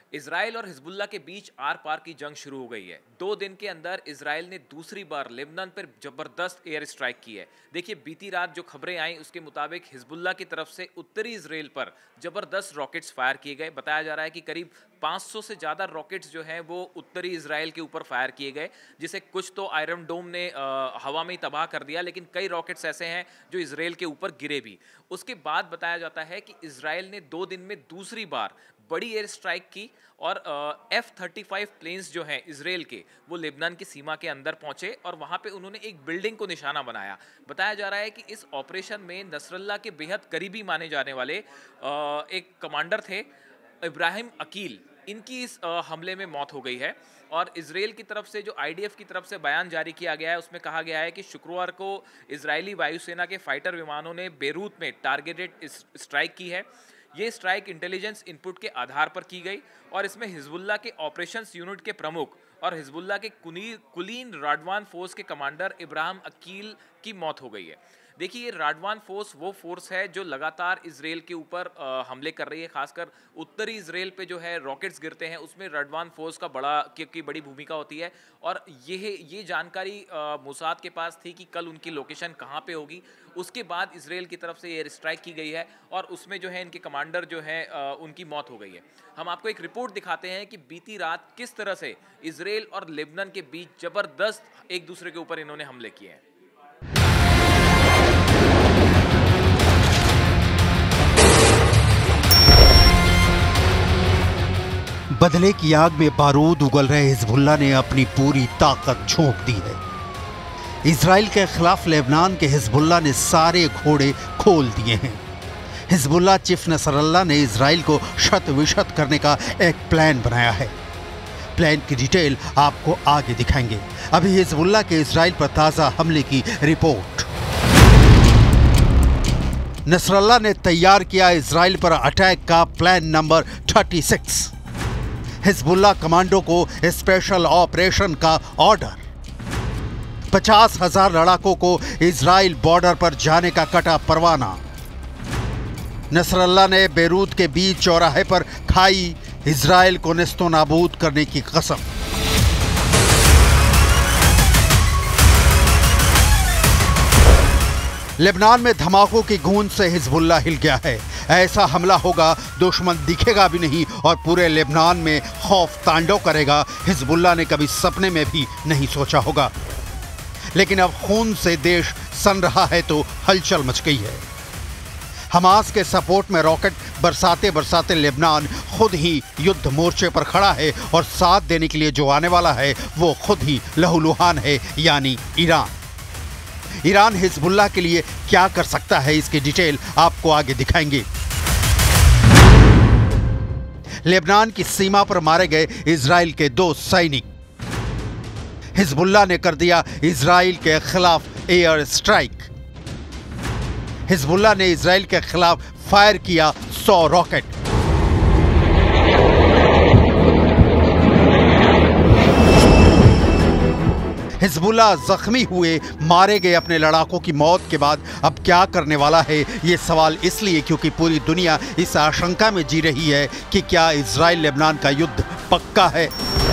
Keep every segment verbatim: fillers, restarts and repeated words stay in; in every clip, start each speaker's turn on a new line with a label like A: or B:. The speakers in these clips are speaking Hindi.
A: इजराइल और हिजबुल्ला के बीच आर पार की जंग शुरू हो गई है। दो दिन के अंदर इजराइल ने दूसरी बार लेबनान पर जबरदस्त एयर स्ट्राइक की है। देखिए, बीती रात जो खबरें आई उसके मुताबिक हिजबुल्ला की तरफ से उत्तरी इजराइल पर जबरदस्त रॉकेट्स फायर किए गए। बताया जा रहा है कि करीब पाँच सौ से ज़्यादा रॉकेट्स जो हैं वो उत्तरी इजराइल के ऊपर फायर किए गए, जिसे कुछ तो आयरन डोम ने आ, हवा में ही तबाह कर दिया, लेकिन कई रॉकेट्स ऐसे हैं जो इजराइल के ऊपर गिरे भी। उसके बाद बताया जाता है कि इजराइल ने दो दिन में दूसरी बार बड़ी एयर स्ट्राइक की और एफ थर्टी फाइव प्लेन्स जो हैं इजराइल के वो लेबनान की सीमा के अंदर पहुंचे और वहां पे उन्होंने एक बिल्डिंग को निशाना बनाया। बताया जा रहा है कि इस ऑपरेशन में नसरल्ला के बेहद करीबी माने जाने वाले आ, एक कमांडर थे, इब्राहिम अकील, इनकी इस आ, हमले में मौत हो गई है। और इजराइल की तरफ से जो आई डी एफ की तरफ से बयान जारी किया गया है उसमें कहा गया है कि शुक्रवार को इजरायली वायुसेना के फाइटर विमानों ने बेरूत में टारगेटेड स्ट्राइक की है। ये स्ट्राइक इंटेलिजेंस इनपुट के आधार पर की गई और इसमें हिजबुल्ला के ऑपरेशंस यूनिट के प्रमुख और हिजबुल्ला के कुलीन राडवान फोर्स के कमांडर इब्राहिम अकील की मौत हो गई है। देखिए, ये राडवान फोर्स वो फोर्स है जो लगातार इजराइल के ऊपर हमले कर रही है। खासकर उत्तरी इजराइल पे जो है रॉकेट्स गिरते हैं उसमें राडवान फोर्स का बड़ा की, की बड़ी भूमिका होती है। और ये ये जानकारी मोसाद के पास थी कि कल उनकी लोकेशन कहाँ पे होगी। उसके बाद इजराइल की तरफ से एयर स्ट्राइक की गई है और उसमें जो है इनके कमांडर जो है उनकी मौत हो गई है। हम आपको एक रिपोर्ट दिखाते हैं कि बीती रात किस तरह से इजराइल और लेबनान के बीच जबरदस्त एक दूसरे के ऊपर इन्होंने हमले किए हैं।
B: बदले की आग में बारूद उगल रहे हिजबुल्ला ने अपनी पूरी ताकत झोंक दी है। इजराइल के खिलाफ लेबनान के हिजबुल्ला ने सारे घोड़े खोल दिए हैं। हिजबुल्ला चीफ नसरल्ला ने इजराइल को शत विशत करने का एक प्लान बनाया है। प्लान की डिटेल आपको आगे दिखाएंगे। अभी हिजबुल्ला के इजराइल पर ताजा हमले की रिपोर्ट। नसरल्ला ने तैयार किया इजराइल पर अटैक का प्लान नंबर छत्तीस। हिजबुल्ला कमांडो को स्पेशल ऑपरेशन का ऑर्डर। पचास हजार लड़ाकों को इजराइल बॉर्डर पर जाने का कटा परवाना। नसरल्ला ने बेरूत के बीच चौराहे पर खाई इजराइल को नेस्तो नाबूद करने की कसम। लेबनान में धमाकों की गूंज से हिजबुल्ला हिल गया है। ऐसा हमला होगा दुश्मन दिखेगा भी नहीं और पूरे लेबनान में खौफ तांडव करेगा। हिजबुल्ला ने कभी सपने में भी नहीं सोचा होगा। लेकिन अब खून से देश सन रहा है तो हलचल मच गई है। हमास के सपोर्ट में रॉकेट बरसाते बरसाते लेबनान खुद ही युद्ध मोर्चे पर खड़ा है और साथ देने के लिए जो आने वाला है वो खुद ही लहूलुहान है, यानी ईरान। ईरान हिजबुल्ला के लिए क्या कर सकता है इसकी डिटेल आपको आगे दिखाएंगे। लेबनान की सीमा पर मारे गए इजराइल के दो सैनिक। हिजबुल्ला ने कर दिया इजराइल के खिलाफ एयर स्ट्राइक। हिजबुल्ला ने इजराइल के खिलाफ फायर किया सौ रॉकेट। हिजबुल्ला जख्मी हुए, मारे गए अपने लड़ाकों की मौत के बाद अब क्या करने वाला है, ये सवाल इसलिए क्योंकि पूरी दुनिया इस आशंका में जी रही है कि क्या इजराइल लेबनान का युद्ध पक्का है।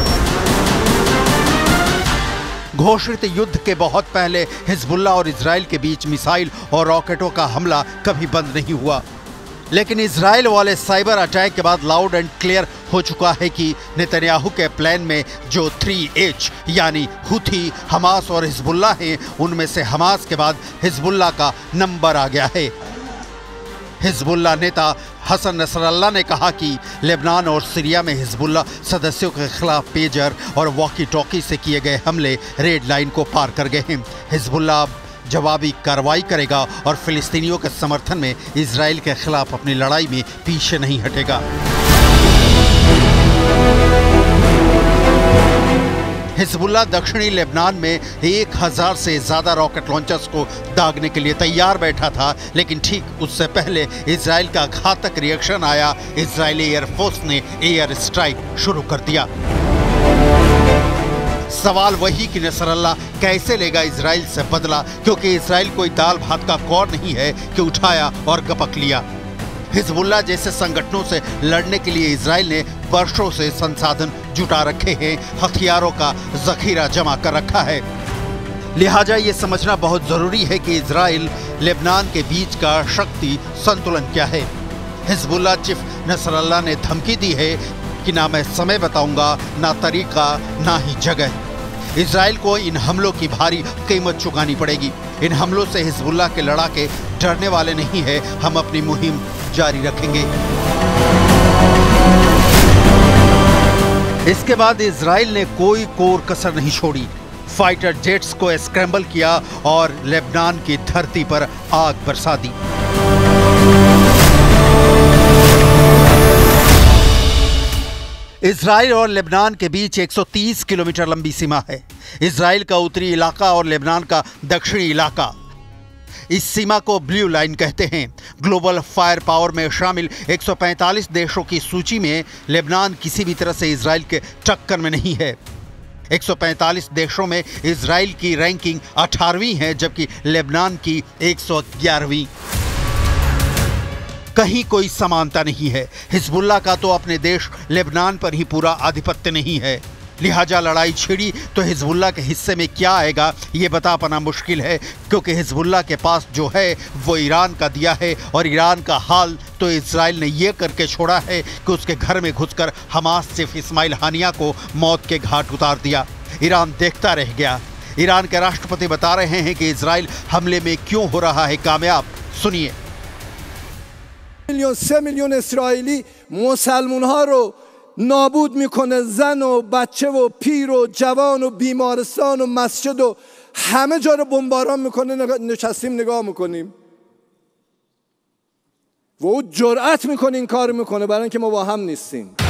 B: घोषित युद्ध के बहुत पहले हिजबुल्ला और इजराइल के बीच मिसाइल और रॉकेटों का हमला कभी बंद नहीं हुआ। लेकिन इजराइल वाले साइबर अटैक के बाद लाउड एंड क्लियर हो चुका है कि नेतन्याहू के प्लान में जो थ्री एच यानी हुथी, हमास और हिजबुल्ला हैं, उनमें से हमास के बाद हिजबुल्ला का नंबर आ गया है। हिजबुल्ला नेता हसन नसरल्ला ने कहा कि लेबनान और सीरिया में हिजबुल्ला सदस्यों के खिलाफ पेजर और वॉकी टॉकी से किए गए हमले रेड लाइन को पार कर गए हैं। हिजबुल्ला अब जवाबी कार्रवाई करेगा और फिलिस्तीनियों के समर्थन में इजराइल के खिलाफ अपनी लड़ाई में पीछे नहीं हटेगा। हिजबुल्ला दक्षिणी लेबनान में एक हजार से ज्यादा रॉकेट लॉन्चर्स को दागने के लिए तैयार बैठा था, लेकिन ठीक उससे पहले इजराइल का घातक रिएक्शन आया। इजरायली एयरफोर्स ने एयर स्ट्राइक शुरू कर दिया। सवाल वही कि नसरल्ला कैसे लेगा इजराइल से बदला, क्योंकि इजराइल कोई दाल भात का कौर नहीं है कि उठाया और गपक लिया। हिजबुल्लाह जैसे संगठनों से लड़ने के लिए इजराइल ने वर्षों से संसाधन जुटा रखे हैं, हथियारों का जखीरा जमा कर रखा है। लिहाजा ये समझना बहुत जरूरी है कि इजराइल लेबनान के बीच का शक्ति संतुलन क्या है। हिजबुल्लाह चीफ नसरल्लाह ने धमकी दी है कि ना मैं समय बताऊंगा, ना तरीका, ना ही जगह। इजराइल को इन हमलों की भारी कीमत चुकानी पड़ेगी। इन हमलों से हिजबुल्लाह के लड़ाके डरने वाले नहीं है। हम अपनी मुहिम जारी रखेंगे। इसके बाद इजराइल ने कोई कोर कसर नहीं छोड़ी। फाइटर जेट्स को स्क्रैम्बल किया और लेबनान की धरती पर आग बरसा दी। इजराइल और लेबनान के बीच एक सौ तीस किलोमीटर लंबी सीमा है। इजराइल का उत्तरी इलाका और लेबनान का दक्षिणी इलाका। इस सीमा को ब्लू लाइन कहते हैं। ग्लोबल फायर पावर में शामिल एक सौ पैंतालीस देशों की सूची में लेबनान किसी भी तरह से इजराइल के टक्कर में नहीं है। एक सौ पैंतालीस देशों में इजराइल की रैंकिंग अठारहवीं है, जबकि लेबनान की एक सौ ग्यारहवीं। कहीं कोई समानता नहीं है। हिजबुल्लाह का तो अपने देश लेबनान पर ही पूरा आधिपत्य नहीं है। लिहाजा लड़ाई छिड़ी तो हिजबुल्लाह के हिस्से में क्या आएगा ये बता पाना मुश्किल है, क्योंकि हिजबुल्लाह के पास जो है वो ईरान का दिया है, और ईरान का हाल तो इजराइल ने ये करके छोड़ा है कि उसके घर में घुसकर हमास चीफ इस्माइल हानिया को मौत के घाट उतार दिया। ईरान देखता रह गया। ईरान के राष्ट्रपति बता रहे हैं कि इजराइल हमले में क्यों हो रहा है कामयाब। सुनिए।
C: میلیون سه میلیون اسرائیلی مسلمان ها رو نابود میکنه، زن و بچه و پیر و جوان و بیمارستان و مسجد و همه جا رو بمباران میکنه. نشستیم نگاه میکنیم و او جرأت میکنه این کار میکنه، برای اینکه ما با هم نیستیم.